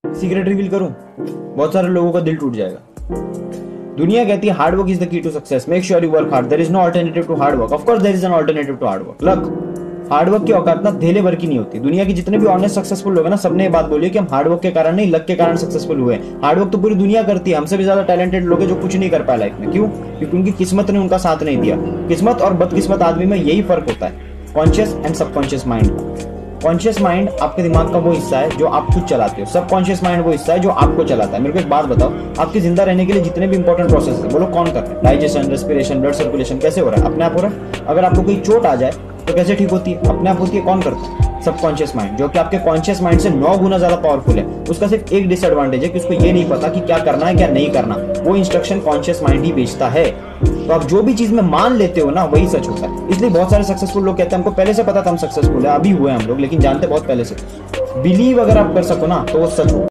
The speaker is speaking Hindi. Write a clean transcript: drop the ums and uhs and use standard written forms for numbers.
सीक्रेट रिवील करूं, बहुत सारे लोगों का दिल टूट जाएगा। दुनिया कहती है hard work is the key to success, make sure you work hard, there is no alternative to hard work. Of course there is an alternative to hard work, luck. Hard work की औकात ना धेले भर की नहीं होती। दुनिया के जितने भी ऑनेस्ट सक्सेसफुल लोग हैं ना, सबने ये बात बोली है कि हम हार्ड वर्क के कारण नहीं, लक के कारण सक्सेसफुल हुए। हार्ड वर्क तो पूरी दुनिया करती है, हमसे भी ज्यादा टैलेंटेड लोग हैं जो कुछ नहीं कर पाए लाइफ में। क्यों? क्योंकि उनकी किस्मत ने उनका साथ नहीं दिया। किस्मत और बदकिस्मत आदमी में यही फर्क होता है, conscious and subconscious mind. Conscious mind आपके दिमाग का वो हिस्सा है जो आप खुद चलाते हो, सबकॉन्शियस माइंड वो हिस्सा है जो आपको चलाता है। मेरे को एक बात बताओ, आपके जिंदा रहने के लिए जितने भी इंपॉर्टेंट प्रोसेस है बोलो कौन कर रहा है? डाइजेशन, रेस्पिरेशन, ब्लड सर्कुलेशन कैसे हो रहा है? अपने आप हो रहा है। अगर आपको कोई चोट आ जाए तो कैसे ठीक होती है? अपने आप होती है। कौन करता है? सबकॉन्शियस माइंड, जो कि आपके कॉन्शियस माइंड से 9 गुना ज्यादा पावरफुल है। उसका सिर्फ एक डिसएडवांटेज है कि उसको ये नहीं पता कि क्या करना है क्या नहीं करना। वो इंस्ट्रक्शन कॉन्शियस माइंड ही भेजता है। तो आप जो भी चीज में मान लेते हो ना, वही सच होता है। इसलिए बहुत सारे सक्सेसफुल लोग कहते हैं हमको पहले से पता था हम सक्सेसफुल है, अभी हुए हम लोग, लेकिन जानते बहुत पहले से। बिलीव अगर आप कर सको ना तो वो सच हो।